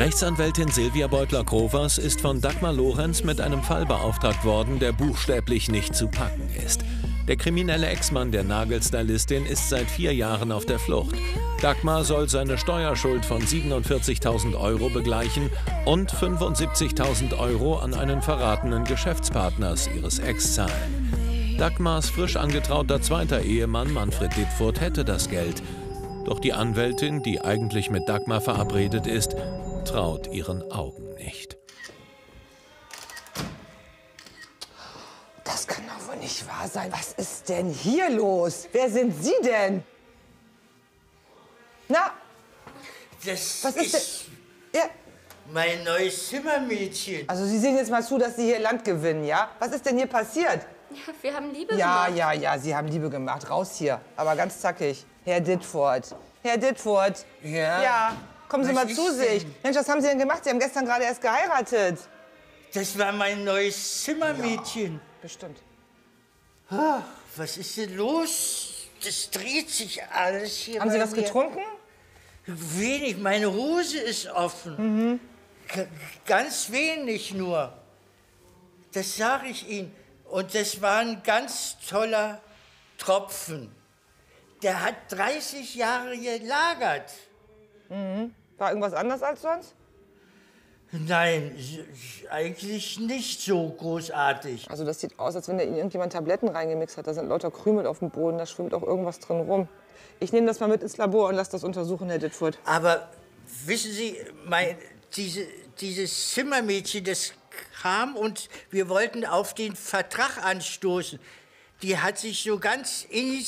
Rechtsanwältin Silvia Beutler-Crovers ist von Dagmar Lorenz mit einem Fall beauftragt worden, der buchstäblich nicht zu packen ist. Der kriminelle Ex-Mann der Nagelstylistin ist seit 4 Jahren auf der Flucht. Dagmar soll seine Steuerschuld von 47.000 € begleichen und 75.000 € an einen verratenen Geschäftspartner ihres Ex zahlen. Dagmars frisch angetrauter zweiter Ehemann Manfred Dittfurt hätte das Geld. Doch die Anwältin, die eigentlich mit Dagmar verabredet ist, traut ihren Augen nicht. Das kann doch wohl nicht wahr sein. Was ist denn hier los? Wer sind Sie denn? Na? Was ist denn? Ja. Mein neues Zimmermädchen. Also Sie sehen jetzt mal zu, dass Sie hier Land gewinnen, ja? Was ist denn hier passiert? Ja, wir haben Liebe gemacht. Ja, Sie haben Liebe gemacht. Raus hier. Aber ganz zackig. Herr Dittfurt. Herr Dittfurt. Ja? Ja. Kommen Sie mal zu sich. Mensch, was haben Sie denn gemacht? Sie haben gestern gerade erst geheiratet. Das war mein neues Zimmermädchen. Ja, bestimmt. Ach, was ist denn los? Das dreht sich alles hier. Haben Sie was getrunken? Wenig. Meine Hose ist offen. Ganz wenig nur. Das sage ich Ihnen. Und das war ein ganz toller Tropfen. Der hat 30 Jahre gelagert. War irgendwas anders als sonst? Nein, eigentlich nicht so großartig. Also das sieht aus, als wenn da Ihnen irgendjemand Tabletten reingemixt hat. Da sind lauter Krümel auf dem Boden, da schwimmt auch irgendwas drin rum. Ich nehme das mal mit ins Labor und lasse das untersuchen, Herr Dittfurt. Aber wissen Sie, dieses Zimmermädchen, das kam und wir wollten auf den Vertrag anstoßen. Die hat sich so ganz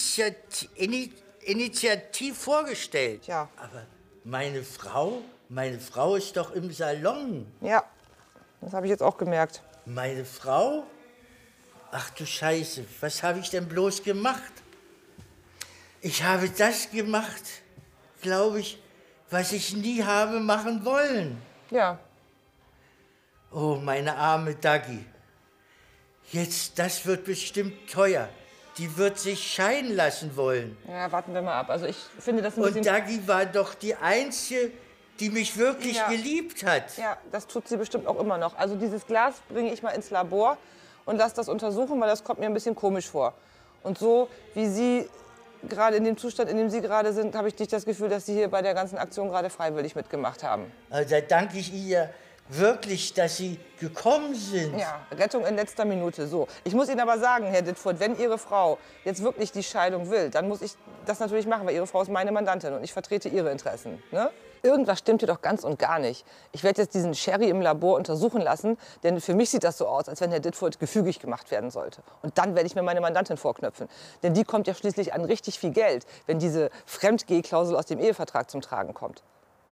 initiativ vorgestellt. Ja. Aber meine Frau ist doch im Salon. Ja, das habe ich jetzt auch gemerkt. Meine Frau? Ach du Scheiße, was habe ich denn bloß gemacht? Ich habe das gemacht, glaube ich, was ich nie habe machen wollen. Ja. Oh, meine arme Daggy. Jetzt, das wird bestimmt teuer. Die wird sich scheiden lassen wollen. Ja, warten wir mal ab. Also ich finde das ein bisschen... Und Daggy war doch die Einzige, die mich wirklich geliebt hat. Ja, das tut sie bestimmt auch immer noch. Also dieses Glas bringe ich mal ins Labor und lasse das untersuchen, weil das kommt mir ein bisschen komisch vor. Und so wie Sie gerade in dem Zustand, in dem Sie gerade sind, habe ich nicht das Gefühl, dass Sie hier bei der ganzen Aktion gerade freiwillig mitgemacht haben. Also da danke ich Ihnen wirklich, dass Sie gekommen sind. Ja, Rettung in letzter Minute. So. Ich muss Ihnen aber sagen, Herr Dittfurt, wenn Ihre Frau jetzt wirklich die Scheidung will, dann muss ich das natürlich machen, weil Ihre Frau ist meine Mandantin und ich vertrete Ihre Interessen. Ne? Irgendwas stimmt hier doch ganz und gar nicht. Ich werde jetzt diesen Sherry im Labor untersuchen lassen, denn für mich sieht das so aus, als wenn Herr Dittfurt gefügig gemacht werden sollte. Und dann werde ich mir meine Mandantin vorknöpfen. Denn die kommt ja schließlich an richtig viel Geld, wenn diese Fremdgehklausel aus dem Ehevertrag zum Tragen kommt.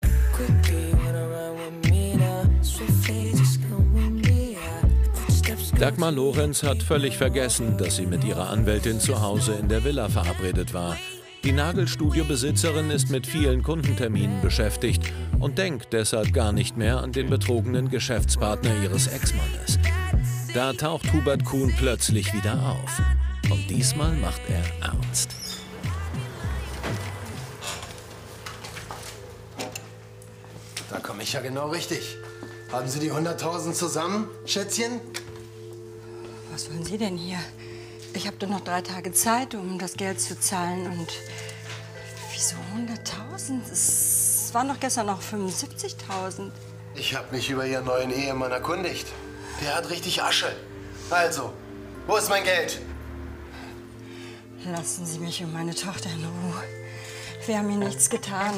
Dagmar Lorenz hat völlig vergessen, dass sie mit ihrer Anwältin zu Hause in der Villa verabredet war. Die Nagelstudiobesitzerin ist mit vielen Kundenterminen beschäftigt und denkt deshalb gar nicht mehr an den betrogenen Geschäftspartner ihres Ex-Mannes. Da taucht Hubert Kuhn plötzlich wieder auf. Und diesmal macht er ernst. Da komme ich ja genau richtig. Haben Sie die 100.000 zusammen, Schätzchen? Was wollen Sie denn hier? Ich habe doch noch 3 Tage Zeit, um das Geld zu zahlen. Und wieso 100.000? Es waren doch gestern noch 75.000. Ich habe mich über Ihren neuen Ehemann erkundigt. Der hat richtig Asche. Also, wo ist mein Geld? Lassen Sie mich und meine Tochter in Ruhe. Wir haben Ihnen nichts getan.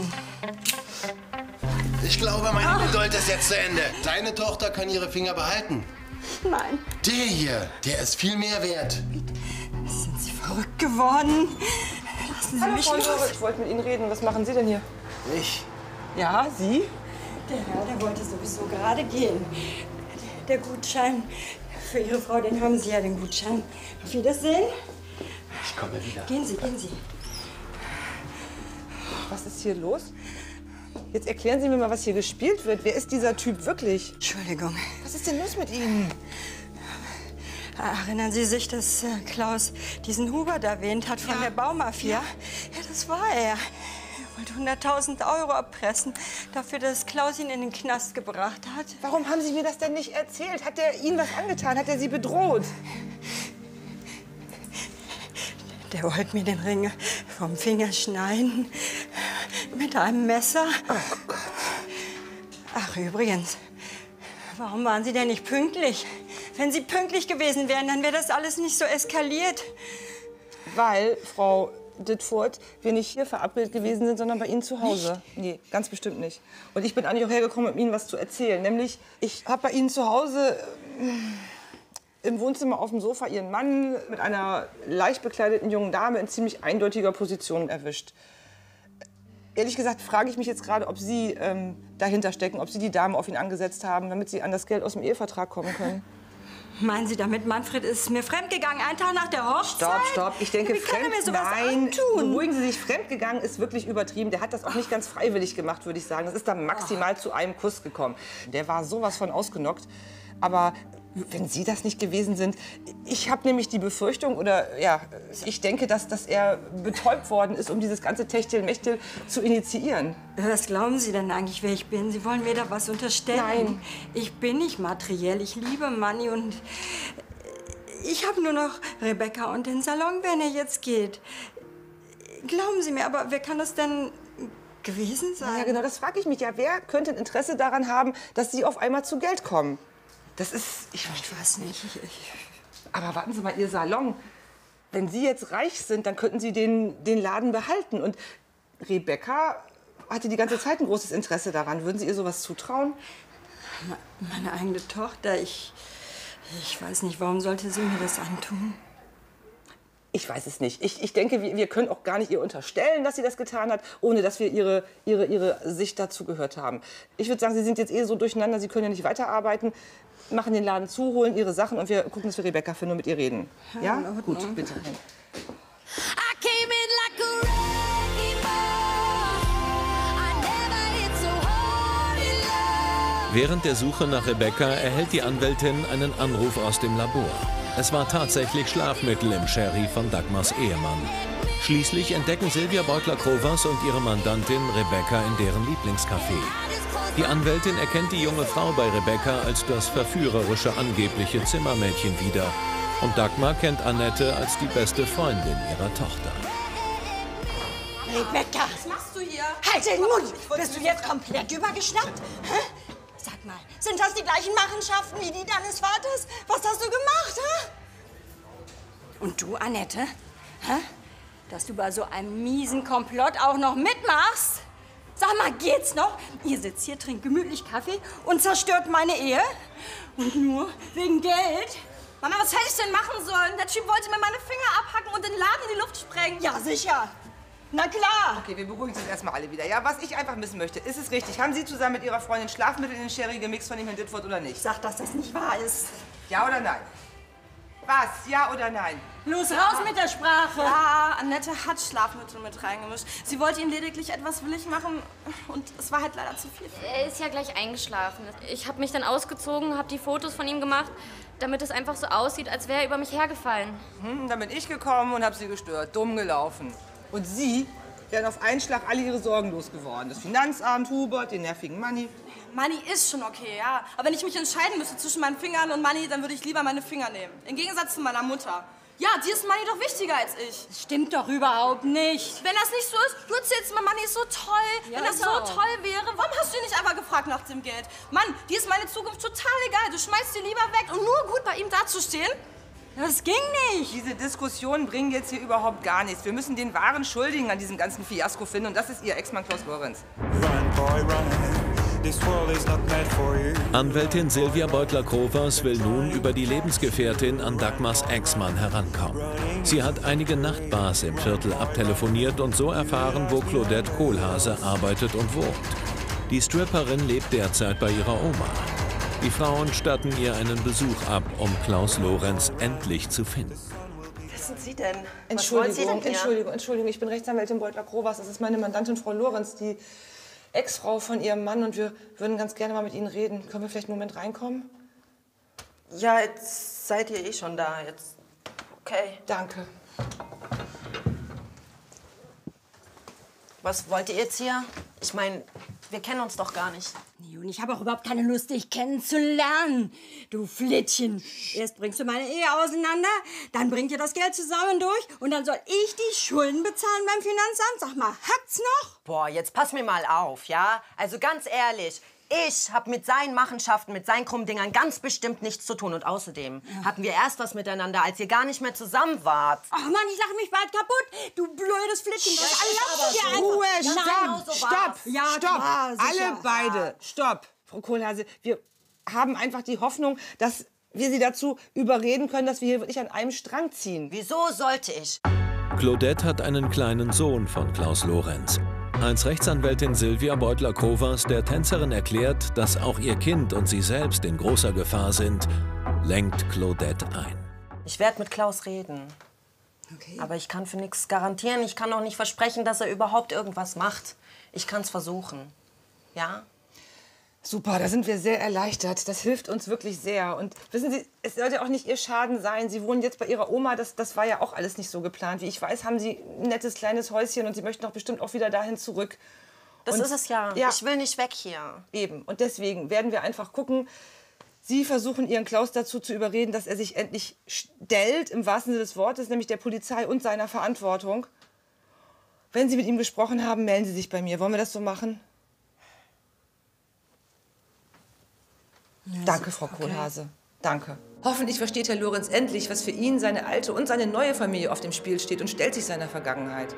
Ich glaube, meine Geduld ist jetzt zu Ende. Deine Tochter kann ihre Finger behalten. Nein. Der hier, der ist viel mehr wert. Sind Sie verrückt geworden? Lassen Sie mich los. Ich wollte mit Ihnen reden. Was machen Sie denn hier? Ich? Ja, Sie? Der Herr, der wollte sowieso gerade gehen. Der Gutschein für Ihre Frau, den haben Sie ja, den Gutschein. Auf Wiedersehen. Ich komme wieder. Gehen Sie, gehen Sie. Was ist hier los? Jetzt erklären Sie mir mal, was hier gespielt wird. Wer ist dieser Typ wirklich? Entschuldigung. Was ist denn los mit Ihnen? Erinnern Sie sich, dass Klaus diesen Hubert erwähnt hat von der Baumafia? Ja, das war er. wollte 100.000 € erpressen, dafür, dass Klaus ihn in den Knast gebracht hat. Warum haben Sie mir das denn nicht erzählt? Hat er Ihnen was angetan? Hat er Sie bedroht? Der wollte mir den Ring vom Finger schneiden. Mit einem Messer. Oh Gott. Ach, übrigens, warum waren Sie denn nicht pünktlich? Wenn Sie pünktlich gewesen wären, dann wäre das alles nicht so eskaliert. Weil, Frau Ditfurth, wir nicht hier verabredet gewesen sind, sondern bei Ihnen zu Hause. Nicht? Nee, ganz bestimmt nicht. Und ich bin eigentlich auch hergekommen, um Ihnen was zu erzählen. Nämlich, ich habe bei Ihnen zu Hause im Wohnzimmer auf dem Sofa Ihren Mann mit einer leicht bekleideten jungen Dame in ziemlich eindeutiger Position erwischt. Ehrlich gesagt frage ich mich jetzt gerade, ob Sie dahinter stecken, ob Sie die Dame auf ihn angesetzt haben, damit Sie an das Geld aus dem Ehevertrag kommen können. Meinen Sie damit, Manfred ist mir fremdgegangen, einen Tag nach der Hochzeit? Stopp. Ich denke, wie kann er mir sowas nein, antun? Beruhigen Sie sich, fremdgegangen ist wirklich übertrieben. Der hat das auch nicht ganz freiwillig gemacht, würde ich sagen. Das ist da maximal zu einem Kuss gekommen. Der war sowas von ausgenockt. Aber wenn Sie das nicht gewesen sind, ich habe nämlich die Befürchtung, oder ja, ich denke, dass er betäubt worden ist, um dieses ganze Techtelmechtel zu initiieren. Was glauben Sie denn eigentlich, wer ich bin? Sie wollen mir da was unterstellen? Nein. Ich bin nicht materiell, ich liebe Manni und ich habe nur noch Rebecca und den Salon, wenn er jetzt geht. Glauben Sie mir, aber wer kann das denn gewesen sein? Ja, genau, das frage ich mich ja. Wer könnte ein Interesse daran haben, dass Sie auf einmal zu Geld kommen? Das ist, ich weiß nicht. Aber warten Sie mal, Ihr Salon. Wenn Sie jetzt reich sind, dann könnten Sie den Laden behalten. Und Rebecca hatte die ganze Zeit ein großes Interesse daran. Würden Sie ihr sowas zutrauen? Meine eigene Tochter, ich weiß nicht, warum sollte sie mir das antun? Ich weiß es nicht. Ich denke, wir können auch gar nicht ihr unterstellen, dass sie das getan hat, ohne dass wir ihre Sicht dazu gehört haben. Ich würde sagen, Sie sind jetzt eh so durcheinander, Sie können ja nicht weiterarbeiten. Machen den Laden zu, holen Ihre Sachen und wir gucken, dass wir Rebecca finden und mit ihr reden. Ja? Gut, bitte. Während der Suche nach Rebecca erhält die Anwältin einen Anruf aus dem Labor. Es war tatsächlich Schlafmittel im Sherry von Dagmars Ehemann. Schließlich entdecken Silvia Beutler-Crowers und ihre Mandantin Rebecca in deren Lieblingscafé. Die Anwältin erkennt die junge Frau bei Rebecca als das verführerische angebliche Zimmermädchen wieder. Und Dagmar kennt Annette als die beste Freundin ihrer Tochter. Rebecca! Was machst du hier? Halt den Mund! Bist du jetzt komplett übergeschnappt? Hä? Sag mal, sind das die gleichen Machenschaften wie die deines Vaters? Was hast du gemacht, hä? Und du, Annette? Hä? Dass du bei so einem miesen Komplott auch noch mitmachst? Sag mal, geht's noch? Ihr sitzt hier, trinkt gemütlich Kaffee und zerstört meine Ehe? Und nur wegen Geld? Mama, was hätte ich denn machen sollen? Der Typ wollte mir meine Finger abhacken und den Laden in die Luft sprengen. Ja, sicher. Na klar. Okay, wir beruhigen uns erstmal alle wieder. Ja, was ich einfach wissen möchte, ist es richtig? Haben Sie zusammen mit Ihrer Freundin Schlafmittel in den Sherry gemixt von dem Herrn Ditfurth oder nicht? Sag, dass das nicht wahr ist. Ja oder nein? Was? Ja oder nein? Los, raus mit der Sprache. Ja, Annette hat Schlafmittel mit reingemischt. Sie wollte ihm lediglich etwas willig machen und es war halt leider zu viel. Er ist ja gleich eingeschlafen. Ich habe mich dann ausgezogen, habe die Fotos von ihm gemacht, damit es einfach so aussieht, als wäre er über mich hergefallen. Dann bin ich gekommen und habe Sie gestört. Dumm gelaufen. Und Sie wären auf einen Schlag alle Ihre Sorgen losgeworden. Das Finanzamt, Hubert, den nervigen Manni. Manni ist schon okay, ja. Aber wenn ich mich entscheiden müsste zwischen meinen Fingern und Manni, dann würde ich lieber meine Finger nehmen. Im Gegensatz zu meiner Mutter. Ja, dir ist Manni doch wichtiger als ich. Das stimmt doch überhaupt nicht. Wenn das nicht so ist, du erzählst mir, Manni ist so toll. Ja, wenn das so toll wäre, warum hast du ihn nicht einfach gefragt nach dem Geld? Mann, dir ist meine Zukunft total egal. Du schmeißt sie lieber weg, um nur gut bei ihm dazustehen. Das ging nicht. Diese Diskussionen bringen jetzt hier überhaupt gar nichts. Wir müssen den wahren Schuldigen an diesem ganzen Fiasko finden. Und das ist Ihr Ex-Mann Klaus Lorenz. Run, boy, run. This world is not meant for you. Anwältin Silvia Beutler-Crowers will nun über die Lebensgefährtin an Dagmars Ex-Mann herankommen. Sie hat einige Nachtbars im Viertel abtelefoniert und so erfahren, wo Claudette Kohlhase arbeitet und wohnt. Die Stripperin lebt derzeit bei ihrer Oma. Die Frauen statten ihr einen Besuch ab, um Klaus Lorenz endlich zu finden. Was sind Sie denn? Entschuldigung, ich bin Rechtsanwältin Beutler-Crowers. Das ist meine Mandantin Frau Lorenz, die Ex-Frau von Ihrem Mann. Und wir würden ganz gerne mal mit Ihnen reden. Können wir vielleicht einen Moment reinkommen? Ja, jetzt seid ihr eh schon da. Jetzt. Okay. Danke. Was wollt ihr jetzt hier? Ich meine, wir kennen uns doch gar nicht. Nee, und ich habe auch überhaupt keine Lust, dich kennenzulernen. Du Flittchen. Erst bringst du meine Ehe auseinander, dann bringt ihr das Geld zusammen durch und dann soll ich die Schulden bezahlen beim Finanzamt. Sag mal, hakt's noch? Boah, jetzt pass mir mal auf, ja? Also ganz ehrlich, ich habe mit seinen Machenschaften, mit seinen krummen Dingern ganz bestimmt nichts zu tun. Und außerdem hatten wir erst was miteinander, als ihr gar nicht mehr zusammen wart. Ach Mann, ich lache mich bald kaputt. Du blödes Flittchen. Was erlaubst du dir Ruhe, einfach? stopp. Ja, Stopp. klar, sicher. Alle beide. Stopp. Frau Kohlhase, wir haben einfach die Hoffnung, dass wir Sie dazu überreden können, dass wir hier wirklich an einem Strang ziehen. Wieso sollte ich? Claudette hat einen kleinen Sohn von Klaus Lorenz. Als Rechtsanwältin Silvia Beutler-Covers der Tänzerin erklärt, dass auch ihr Kind und sie selbst in großer Gefahr sind, lenkt Claudette ein. Ich werde mit Klaus reden. Okay. Aber ich kann für nichts garantieren. Ich kann auch nicht versprechen, dass er überhaupt irgendwas macht. Ich kann es versuchen. Ja? Super, da sind wir sehr erleichtert. Das hilft uns wirklich sehr. Und wissen Sie, es sollte auch nicht Ihr Schaden sein. Sie wohnen jetzt bei Ihrer Oma. Das war ja auch alles nicht so geplant. Wie ich weiß, haben Sie ein nettes kleines Häuschen und Sie möchten doch bestimmt auch wieder dahin zurück. Das und, ist es ja. Ich will nicht weg hier. Eben. Und deswegen werden wir einfach gucken. Sie versuchen, Ihren Klaus dazu zu überreden, dass er sich endlich stellt, im wahrsten Sinne des Wortes, nämlich der Polizei und seiner Verantwortung. Wenn Sie mit ihm gesprochen haben, melden Sie sich bei mir. Wollen wir das so machen? Ja, danke, Frau Kohlhase. Danke. Hoffentlich versteht Herr Lorenz endlich, was für ihn, seine alte und seine neue Familie auf dem Spiel steht und stellt sich seiner Vergangenheit.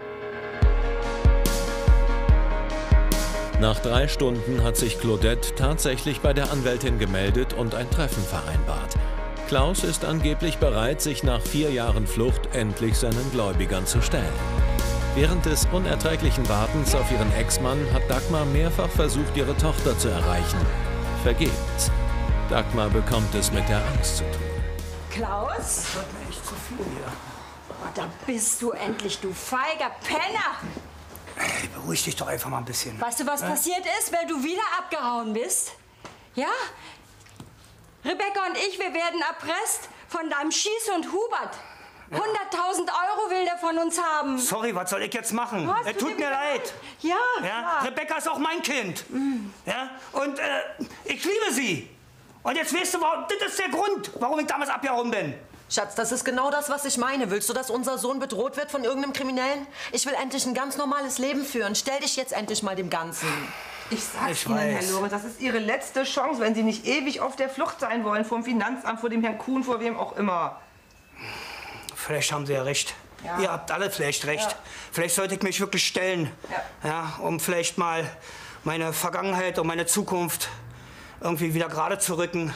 Nach 3 Stunden hat sich Claudette tatsächlich bei der Anwältin gemeldet und ein Treffen vereinbart. Klaus ist angeblich bereit, sich nach 4 Jahren Flucht endlich seinen Gläubigern zu stellen. Während des unerträglichen Wartens auf ihren Ex-Mann hat Dagmar mehrfach versucht, ihre Tochter zu erreichen. Vergebens. Dagmar bekommt es mit der Angst zu tun. Klaus? Das wird mir echt zu viel hier. Oh, da bist du endlich, du feiger Penner! Hey, beruhig dich doch einfach mal ein bisschen. Weißt du, was passiert ist, weil du wieder abgehauen bist? Ja? Rebecca und ich, wir werden erpresst von deinem Schießhund Hubert. 100.000 € will der von uns haben. Sorry, was soll ich jetzt machen? Es tut mir leid. Ja, ja? Rebecca ist auch mein Kind. Ja? Und ich liebe sie. Und jetzt weißt du, das ist der Grund, warum ich damals abgehauen bin. Schatz, das ist genau das, was ich meine. Willst du, dass unser Sohn bedroht wird von irgendeinem Kriminellen? Ich will endlich ein ganz normales Leben führen. Stell dich jetzt endlich mal dem Ganzen. Ich sag's Ihnen, Herr Lorenz, das ist Ihre letzte Chance, wenn Sie nicht ewig auf der Flucht sein wollen, vom Finanzamt, vor dem Herrn Kuhn, vor wem auch immer. Vielleicht haben Sie ja recht. Ja. Ihr habt alle vielleicht recht. Ja. Vielleicht sollte ich mich wirklich stellen, ja, um vielleicht mal meine Vergangenheit und meine Zukunft irgendwie wieder gerade zu rücken.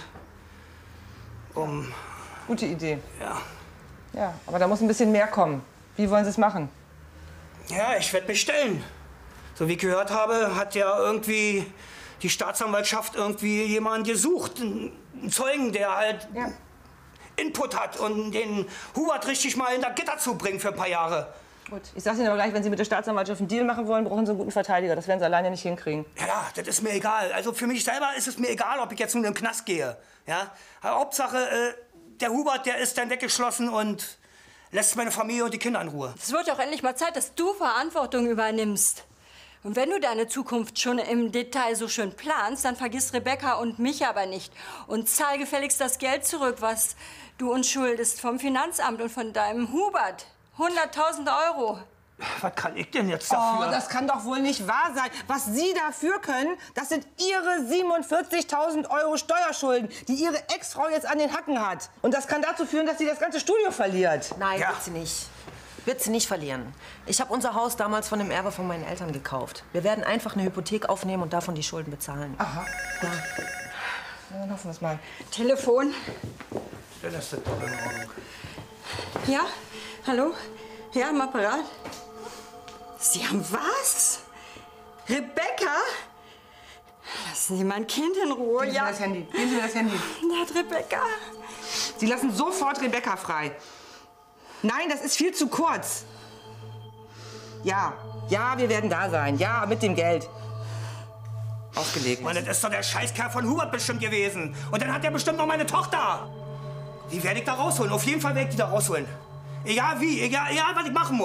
Gute Idee. Ja. Ja, aber da muss ein bisschen mehr kommen. Wie wollen Sie es machen? Ja, ich werde mich stellen. So wie ich gehört habe, hat ja irgendwie die Staatsanwaltschaft irgendwie jemanden gesucht. Einen Zeugen, der halt Input hat und den Hubert richtig mal in der Gitter zu bringen für ein paar Jahre. Gut. Ich sag's Ihnen aber gleich, wenn Sie mit der Staatsanwaltschaft einen Deal machen wollen, brauchen Sie einen guten Verteidiger. Das werden Sie alleine nicht hinkriegen. Ja, das ist mir egal. Also für mich selber ist es mir egal, ob ich jetzt nun in den Knast gehe. Ja? Aber Hauptsache, der Hubert, der ist dann weggeschlossen und lässt meine Familie und die Kinder in Ruhe. Es wird auch endlich mal Zeit, dass du Verantwortung übernimmst. Und wenn du deine Zukunft schon im Detail so schön planst, dann vergiss Rebecca und mich aber nicht. Und zahl gefälligst das Geld zurück, was du uns schuldest vom Finanzamt und von deinem Hubert. 100.000 €. Was kann ich denn jetzt dafür? Oh, das kann doch wohl nicht wahr sein. Was Sie dafür können, das sind Ihre 47.000 € Steuerschulden, die Ihre Ex-Frau jetzt an den Hacken hat. Und das kann dazu führen, dass sie das ganze Studio verliert. Nein, wird sie nicht. Wird sie nicht verlieren. Ich habe unser Haus damals von dem Erbe von meinen Eltern gekauft. Wir werden einfach eine Hypothek aufnehmen und davon die Schulden bezahlen. Aha. Ja. Dann hoffen wir es mal. Telefon. Dann ist das doch in Ordnung. Ja? Hallo? Ja, im Apparat? Sie haben was? Rebecca? Lassen Sie mein Kind in Ruhe. Geben Sie mir das Handy. Geben Sie mir das Handy. Na, Rebecca. Sie lassen sofort Rebecca frei. Nein, das ist viel zu kurz. Ja, wir werden da sein. Ja, mit dem Geld. Aufgelegt. Mann, das ist doch der Scheißkerl von Hubert bestimmt gewesen. Und dann hat er bestimmt noch meine Tochter. Die werde ich da rausholen. Auf jeden Fall werde ich die da rausholen. Egal wie, egal was ich machen muss.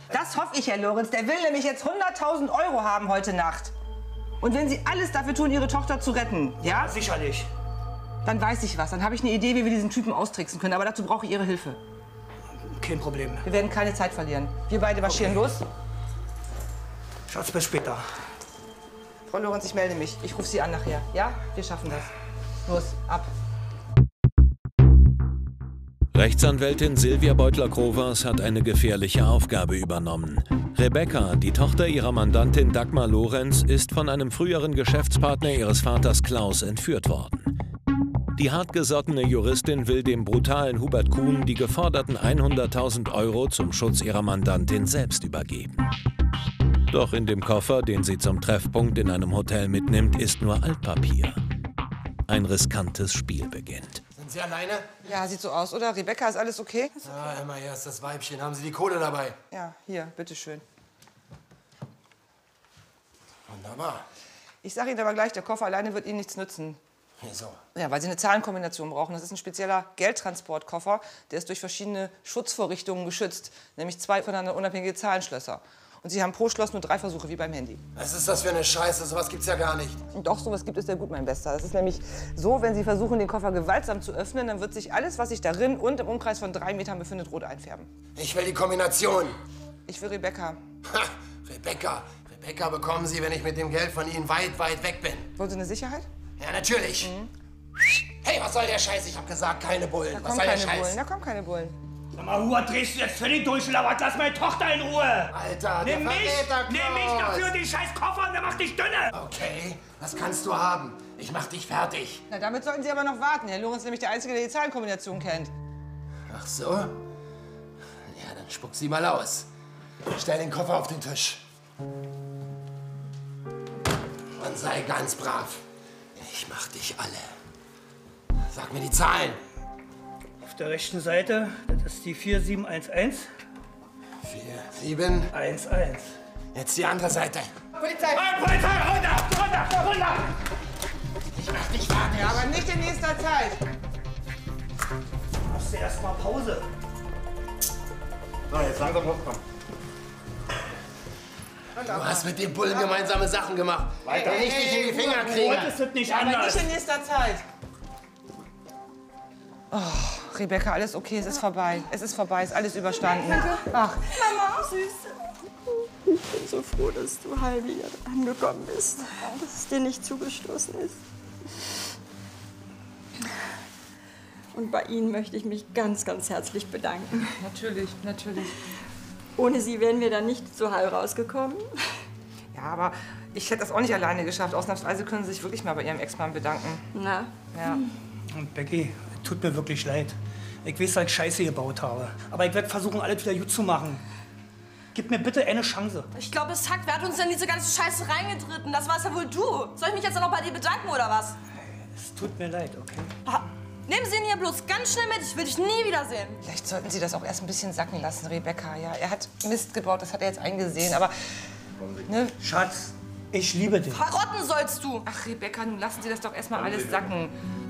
Das hoffe ich, Herr Lorenz. Der will nämlich jetzt 100.000 € haben heute Nacht. Und wenn Sie alles dafür tun, Ihre Tochter zu retten, ja? Sicherlich. Dann weiß ich was. Dann habe ich eine Idee, wie wir diesen Typen austricksen können. Aber dazu brauche ich Ihre Hilfe. Kein Problem. Wir werden keine Zeit verlieren. Wir beide marschieren los. Schatz, bis später. Frau Lorenz, ich melde mich. Ich rufe Sie an nachher. Ja? Wir schaffen das. Los, ab. Rechtsanwältin Silvia Beutler-Grovers hat eine gefährliche Aufgabe übernommen. Rebecca, die Tochter ihrer Mandantin Dagmar Lorenz, ist von einem früheren Geschäftspartner ihres Vaters Klaus entführt worden. Die hartgesottene Juristin will dem brutalen Hubert Kuhn die geforderten 100.000 € zum Schutz ihrer Mandantin selbst übergeben. Doch in dem Koffer, den sie zum Treffpunkt in einem Hotel mitnimmt, ist nur Altpapier. Ein riskantes Spiel beginnt. Sind Sie alleine? Ja, sieht so aus, oder? Rebecca, ist alles okay? Ja, Emma, hier ist das Weibchen. Haben Sie die Kohle dabei? Ja, hier, bitteschön. Wunderbar. Ich sage Ihnen aber gleich, der Koffer alleine wird Ihnen nichts nützen. Wieso? Ja, weil Sie eine Zahlenkombination brauchen. Das ist ein spezieller Geldtransportkoffer. Der ist durch verschiedene Schutzvorrichtungen geschützt. Nämlich 2 voneinander unabhängige Zahlenschlösser. Und Sie haben pro Schloss nur 3 Versuche, wie beim Handy. Was ist das für eine Scheiße? Sowas gibt's ja gar nicht. Doch, sowas gibt es sehr gut, mein Bester. Das ist nämlich so, wenn Sie versuchen, den Koffer gewaltsam zu öffnen, dann wird sich alles, was sich darin und im Umkreis von 3 Metern befindet, rot einfärben. Ich will die Kombination. Ich will Rebecca. Ha, Rebecca. Rebecca bekommen Sie, wenn ich mit dem Geld von Ihnen weit, weit weg bin. Wollen Sie eine Sicherheit? Ja, natürlich. Hey, was soll der Scheiß? Ich hab gesagt, keine Bullen. Da Was kommen soll der keine Scheiß? Bullen. Da kommen keine Bullen. Sag mal, Hubert, drehst du jetzt völlig durch oder was? Lass meine Tochter in Ruhe! Alter, der Nimm mich dafür den scheiß Koffer und der macht dich dünne! Okay, das kannst du haben. Ich mach dich fertig. Na, damit sollten Sie aber noch warten. Herr Lorenz ist nämlich der Einzige, der die Zahlenkombination kennt. Ach so? Ja, dann spuck sie mal aus. Stell den Koffer auf den Tisch. Und sei ganz brav. Ich mach dich alle. Sag mir die Zahlen. Auf der rechten Seite, das ist die 4711. 4711. Jetzt die andere Seite. Polizei! Hey, Polizei, runter! Ich mach dich fertig. Ja, aber nicht in nächster Zeit. Machst du erst mal Pause. So, jetzt langsam hochkommen. Du hast mit dem Bullen gemeinsame Sachen gemacht. Weiter. Wenn ich dich in die Finger kriege. Heute ist es nicht Aber anders. nicht in nächster Zeit. Oh, Rebecca, alles okay, es ist vorbei. Es ist vorbei, ist alles überstanden. Ach, Mama, Süße. Ich bin so froh, dass du heil wieder angekommen bist. Dass es dir nicht zugestoßen ist. Und bei Ihnen möchte ich mich ganz, ganz herzlich bedanken. natürlich, natürlich. Ohne Sie wären wir da nicht so heil rausgekommen. Ja, aber ich hätte das auch nicht alleine geschafft. Ausnahmsweise können Sie sich wirklich mal bei Ihrem Ex-Mann bedanken. Na? Ja. Und Becky, tut mir wirklich leid. Ich weiß, dass ich Scheiße gebaut habe. Aber ich werde versuchen, alles wieder gut zu machen. Gib mir bitte eine Chance. Ich glaube, Zack, wer hat uns denn diese ganze Scheiße reingetreten? Das war's ja wohl du. Soll ich mich jetzt noch bei dir bedanken, oder was? Es tut mir leid, okay? Nehmen Sie ihn hier bloß ganz schnell mit. Ich will dich nie wiedersehen. Vielleicht sollten Sie das auch erst ein bisschen sacken lassen, Rebecca. Ja, er hat Mist gebaut, das hat er jetzt eingesehen. Aber, ne? Schatz, ich liebe dich. Verrotten sollst du. Ach, Rebecca, nun lassen Sie das doch erst mal alles sacken.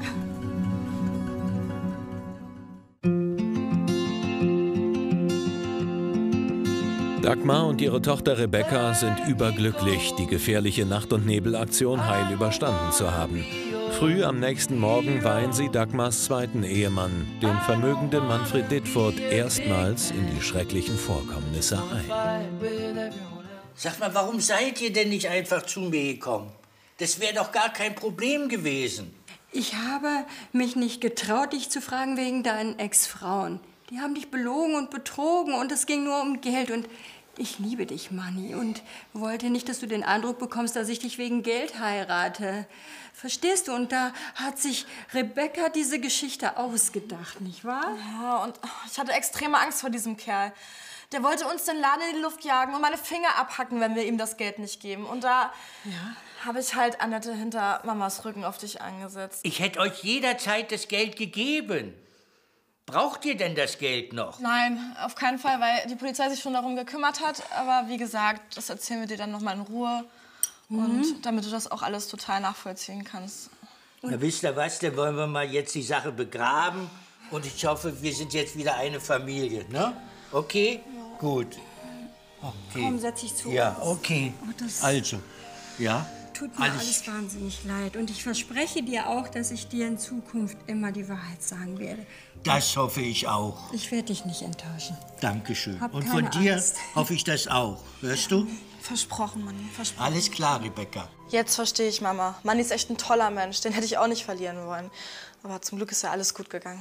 Dagmar und ihre Tochter Rebecca sind überglücklich, die gefährliche Nacht- und Nebelaktion heil überstanden zu haben. Früh am nächsten Morgen weihen sie Dagmars zweiten Ehemann, den vermögenden Manfred Dittfurt, erstmals in die schrecklichen Vorkommnisse ein. Sag mal, warum seid ihr denn nicht einfach zu mir gekommen? Das wäre doch gar kein Problem gewesen. Ich habe mich nicht getraut, dich zu fragen wegen deinen Ex-Frauen. Die haben dich belogen und betrogen und es ging nur um Geld. Und ich liebe dich, Manni, und wollte nicht, dass du den Eindruck bekommst, dass ich dich wegen Geld heirate. Verstehst du? Und da hat sich Rebecca diese Geschichte ausgedacht, nicht wahr? Ja, und ich hatte extreme Angst vor diesem Kerl. Der wollte uns den Laden in die Luft jagen und meine Finger abhacken, wenn wir ihm das Geld nicht geben. Und da habe ich halt Annette hinter Mamas Rücken auf dich angesetzt. Ich hätte euch jederzeit das Geld gegeben. Braucht ihr denn das Geld noch? Nein, auf keinen Fall, weil die Polizei sich schon darum gekümmert hat. Aber wie gesagt, das erzählen wir dir dann noch mal in Ruhe. Und damit du das auch alles total nachvollziehen kannst. Na, wisst ihr was, dann wollen wir mal jetzt die Sache begraben. Und ich hoffe, wir sind jetzt wieder eine Familie, ne? Okay? Ja. Gut. Okay. Komm, setz dich zu Ja, uns. okay. Oh, das Also, ja? tut mir alles wahnsinnig leid. Und ich verspreche dir auch, dass ich dir in Zukunft immer die Wahrheit sagen werde. Das hoffe ich auch. Ich werde dich nicht enttäuschen. Dankeschön. Hab Und keine von dir Angst. hoffe ich das auch. Hörst du? Versprochen, Manni, versprochen. Alles klar, Rebecca. Jetzt verstehe ich Mama. Manni ist echt ein toller Mensch. Den hätte ich auch nicht verlieren wollen. Aber zum Glück ist ja alles gut gegangen.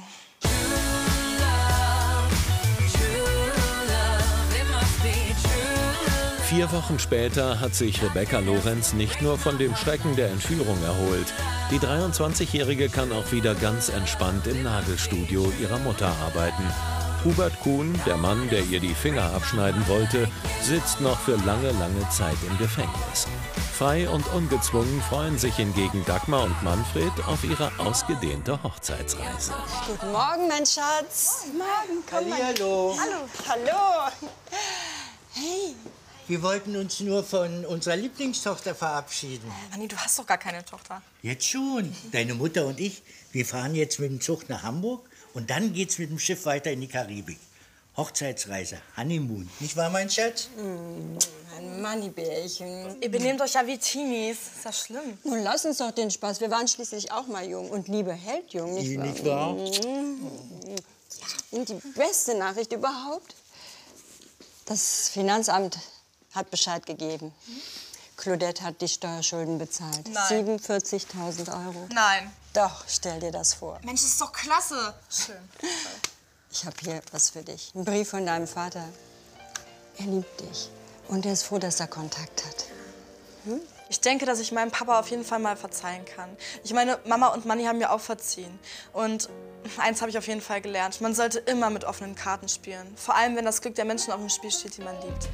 4 Wochen später hat sich Rebecca Lorenz nicht nur von dem Schrecken der Entführung erholt. Die 23-Jährige kann auch wieder ganz entspannt im Nagelstudio ihrer Mutter arbeiten. Hubert Kuhn, der Mann, der ihr die Finger abschneiden wollte, sitzt noch für lange, lange Zeit im Gefängnis. Frei und ungezwungen freuen sich hingegen Dagmar und Manfred auf ihre ausgedehnte Hochzeitsreise. Guten Morgen, mein Schatz. Guten Morgen, komm mal. Hallo. Hallo. Hey. Wir wollten uns nur von unserer Lieblingstochter verabschieden. Manni, du hast doch gar keine Tochter. Jetzt schon. Deine Mutter und ich, wir fahren jetzt mit dem Zug nach Hamburg und dann geht's mit dem Schiff weiter in die Karibik. Hochzeitsreise, Honeymoon. Nicht wahr, mein Schatz? Ein Mannibärchen. Ihr benehmt euch ja wie Teenies. Ist ja schlimm. Nun lass uns doch den Spaß. Wir waren schließlich auch mal jung. Und Liebe hält jung, nicht wahr? Nicht wahr? Und die beste Nachricht überhaupt? Das Finanzamt hat Bescheid gegeben. Claudette hat die Steuerschulden bezahlt. Nein. 47.000 Euro. Nein. Doch, stell dir das vor. Mensch, das ist doch klasse. Schön. Ich habe hier etwas für dich. Ein Brief von deinem Vater. Er liebt dich. Und er ist froh, dass er Kontakt hat. Ich denke, dass ich meinem Papa auf jeden Fall mal verzeihen kann. Ich meine, Mama und Manni haben mir auch verziehen. Und eins habe ich auf jeden Fall gelernt. Man sollte immer mit offenen Karten spielen. Vor allem, wenn das Glück der Menschen auf dem Spiel steht, die man liebt.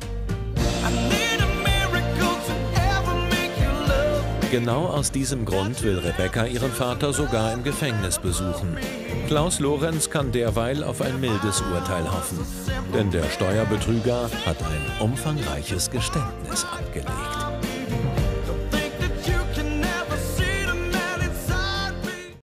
Genau aus diesem Grund will Rebecca ihren Vater sogar im Gefängnis besuchen. Klaus Lorenz kann derweil auf ein mildes Urteil hoffen. Denn der Steuerbetrüger hat ein umfangreiches Geständnis abgelegt.